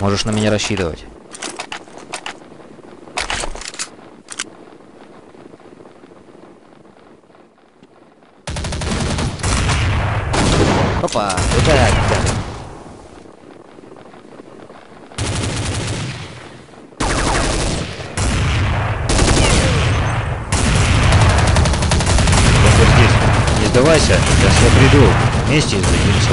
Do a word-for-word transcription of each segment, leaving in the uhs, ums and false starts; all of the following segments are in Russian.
Можешь на меня рассчитывать. Опа, куда? Не сдавайся, сейчас я приду. Вместе сдадимся.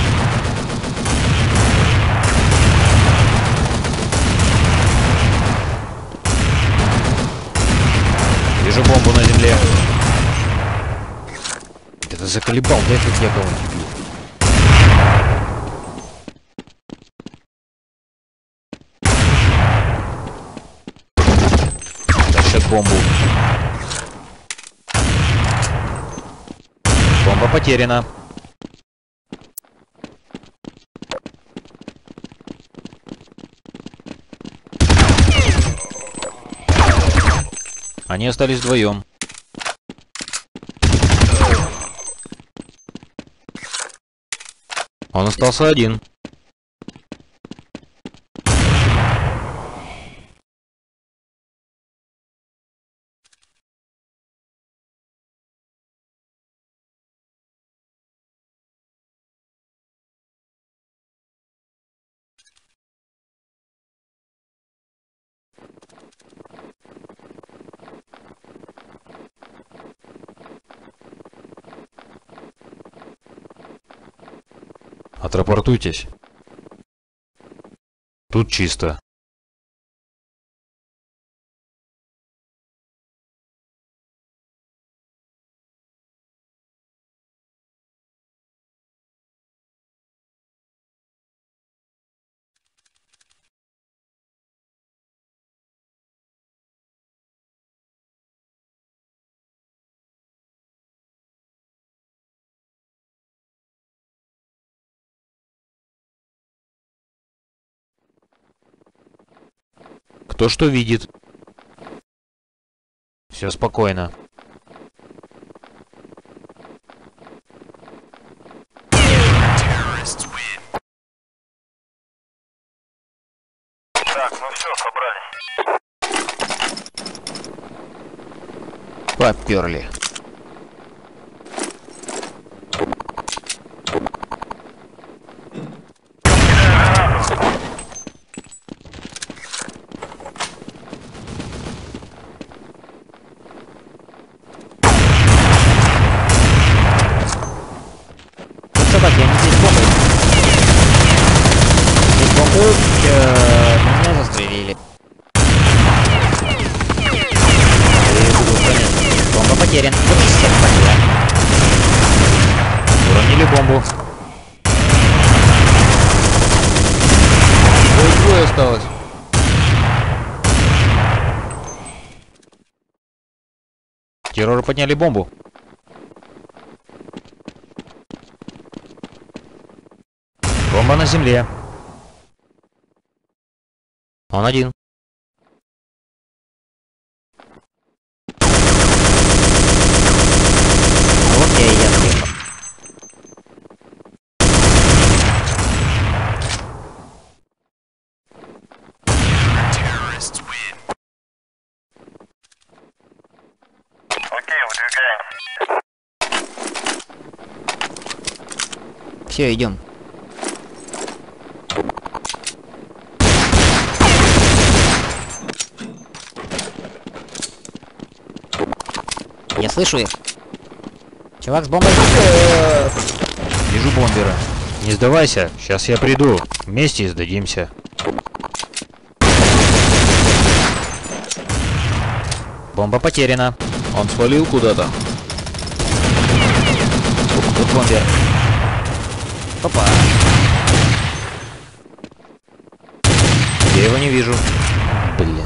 Вижу бомбу на земле. Это заколебал, дай хоть я кого-нибудь убью. Тащат бомбу. Бомба потеряна. Они остались вдвоем. Он остался один. Отрапортуйтесь. Тут чисто. Кто что видит? Все спокойно. Так, ну все, собрались. Поперли. Собаки, они здесь бомбы. Здесь бомбу. Э, меня застрелили. Бомба потерян. Уронили бомбу. Ой, двое осталось. Терроры подняли бомбу. Бомба на земле. Он один. Окей, я съехал. Окей, выдвигаем. Все, идем. Я слышу их. Чувак с бомбой. Вижу бомбера. Не сдавайся, сейчас я приду. Вместе сдадимся. Бомба потеряна. Он свалил куда-то. Тут бомбер. Опа. Я его не вижу. Блин.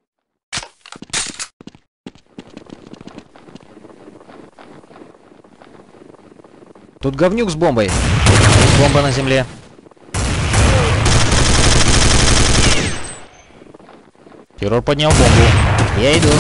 Тут говнюк с бомбой. Есть бомба на земле. Террор поднял бомбу. Я иду.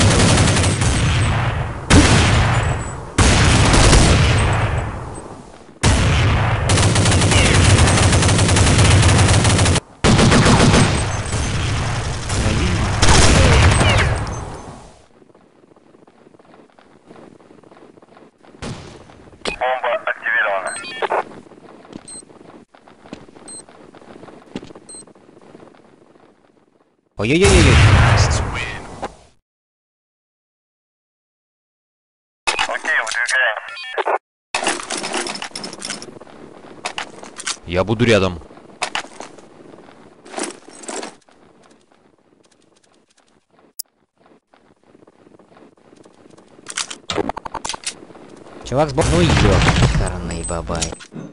Ой-ой-ой-ой. Я буду рядом. Чувак сбоку. Ну ёбаный бабай.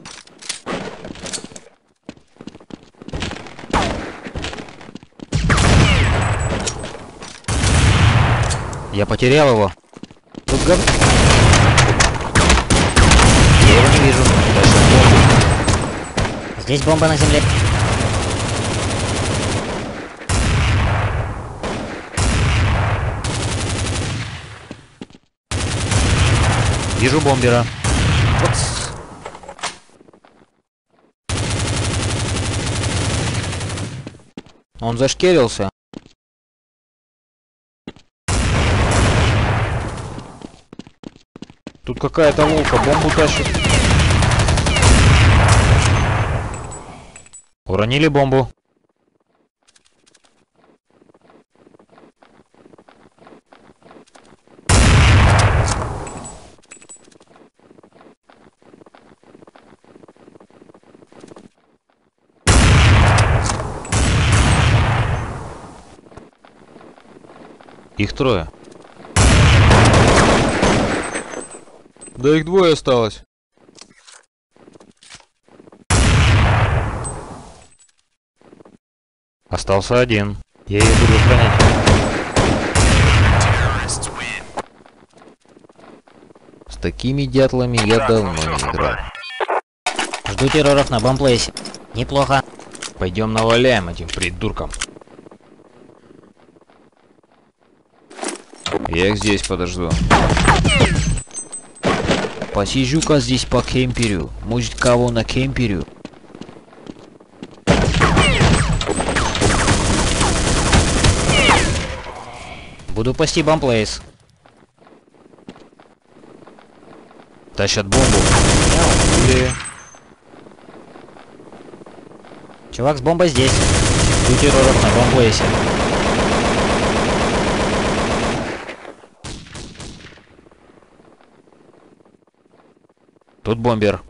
Я потерял его. Тут гов... Я его не вижу. Здесь бомба на земле. Вижу бомбера. Упс. Он зашкерился. Тут какая-то лолка бомбу тащит. Уронили бомбу. Их трое. Да их двое осталось. Остался один. Я ее буду охранять. С такими дятлами я давно не играл. Жду терроров на бомплейсе. Неплохо. Пойдем наваляем этим придуркам. Я их здесь подожду. Посижу-ка здесь по кемперю. Может, кого на кемперю? Буду пасти бомплейс. Тащат бомбу. Или... Чувак с бомбой здесь. Жду терроров на бомплейсе. Тут бомбер.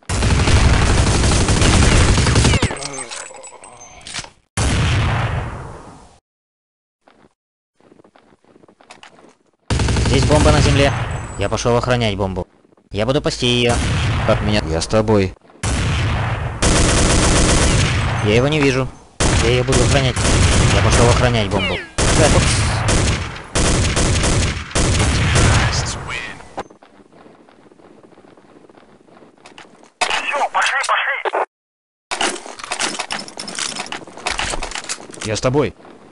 Здесь бомба на земле. Я пошел охранять бомбу. Я буду пасти ее. От меня. Я с тобой. Я его не вижу. Я ее буду охранять. Я пошел охранять бомбу. Так, упс. Я с тобой.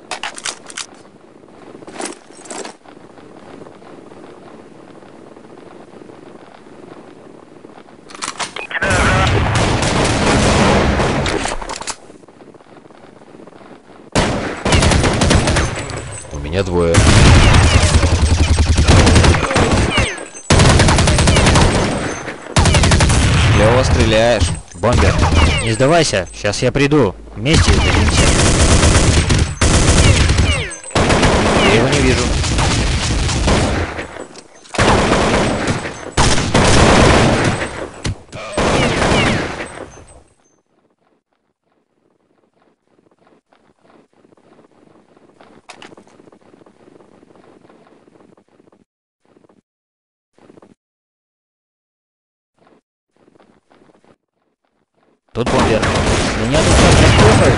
У меня двое. Клево стреляешь. Бомбер. Не сдавайся, сейчас я приду. Вместе сдадимся. Я его не вижу. Тут бомбер. Меня тут сейчас раскопают.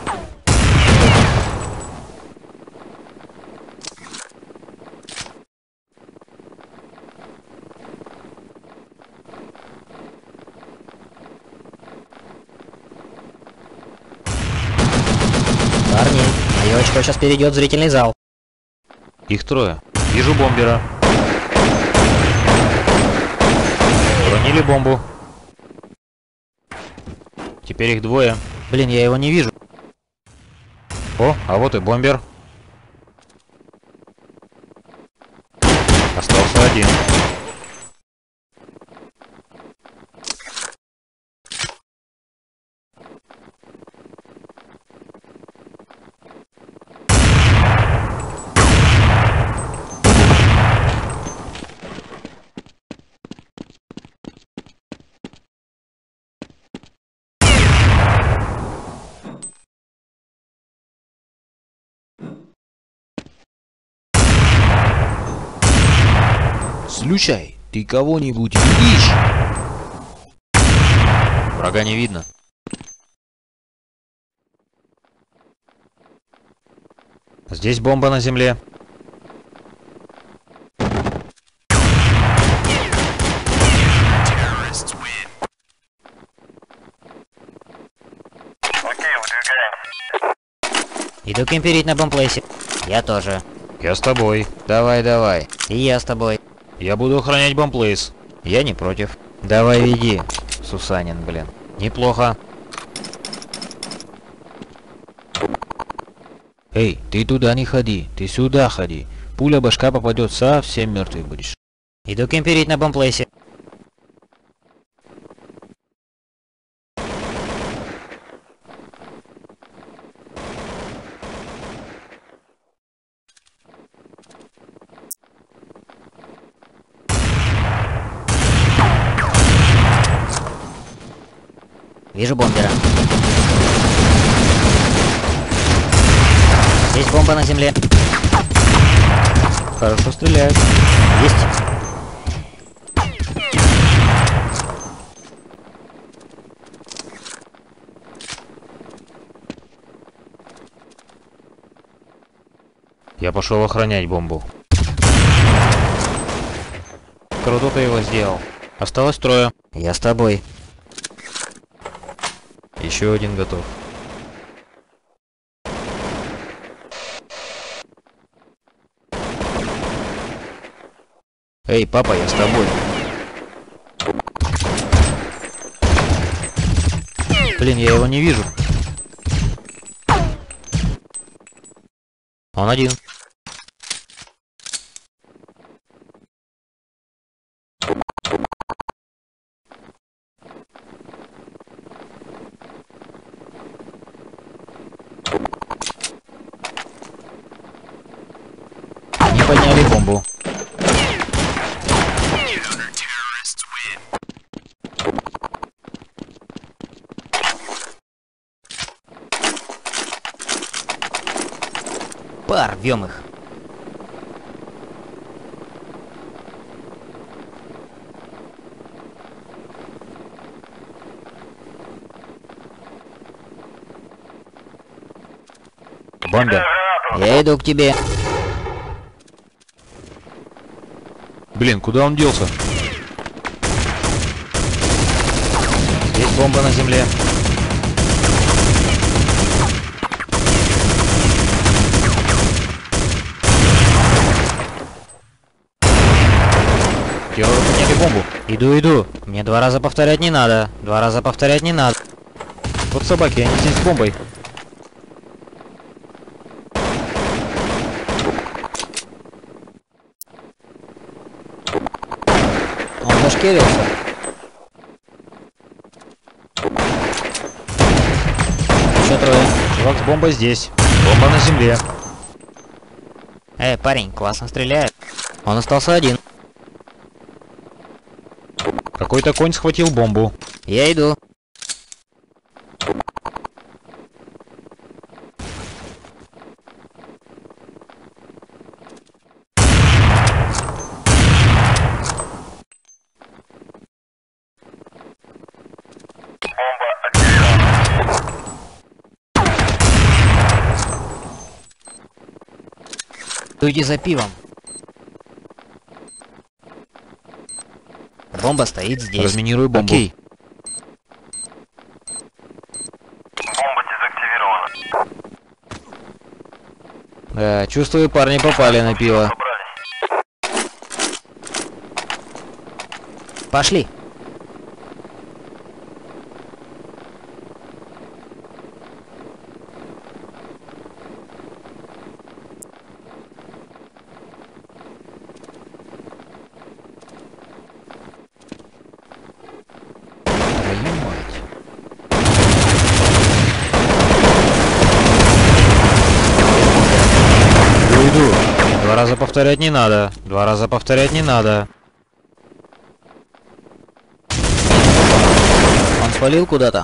Парни, мое очко сейчас перейдет в зрительный зал. Их трое. Вижу бомбера. Уронили бомбу. Теперь их двое. Блин, я его не вижу. О, а вот и бомбер. Остался один. Слушай, ты кого-нибудь видишь? Врага не видно. Здесь бомба на земле. Иду кемперить на бомплейсе. Я тоже. Я с тобой. Давай, давай. И я с тобой. Я буду охранять бомплейс. Я не против. Давай веди, Сусанин, блин. Неплохо. Эй, ты туда не ходи, ты сюда ходи. Пуля башка попадет, совсем мертвый будешь. Иду кемперить на бомплейсе. Вижу бомбера. Здесь бомба на земле. Хорошо стреляют. Есть. Я пошел охранять бомбу. Круто ты его сделал. Осталось трое. Я с тобой. Еще один готов. Эй, папа, я с тобой. Блин, я его не вижу. Он один. Они подняли бомбу. Порвем их. Бомбер. Я иду к тебе. Блин, куда он делся? Здесь бомба на земле. Терроры подняли бомбу. Иду, иду. Мне два раза повторять не надо. Два раза повторять не надо. Вот собаки, они здесь с бомбой. Он зашкерился. Еще трое. Чувак с бомбой здесь. Бомба на земле. Эй, парень, классно стреляет. Он остался один. Какой-то конь схватил бомбу. Я иду. Иди за пивом. Бомба стоит здесь. Разминируй бомбу. Окей. Бомба дезактивирована. Да, чувствую, парни попали на пиво. Собрались. Пошли. Твою мать. Иду, иду. Два раза повторять не надо. Два раза повторять не надо. Он свалил куда-то.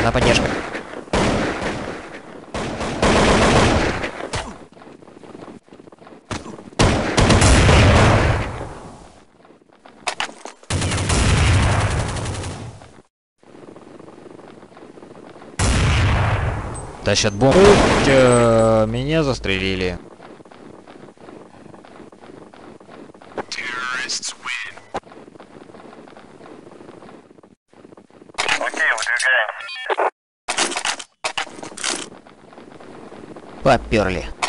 Нужна поддержка. Тащат бомбу. Э, Меня застрелили. Окей, выдвигаемся. Поперли.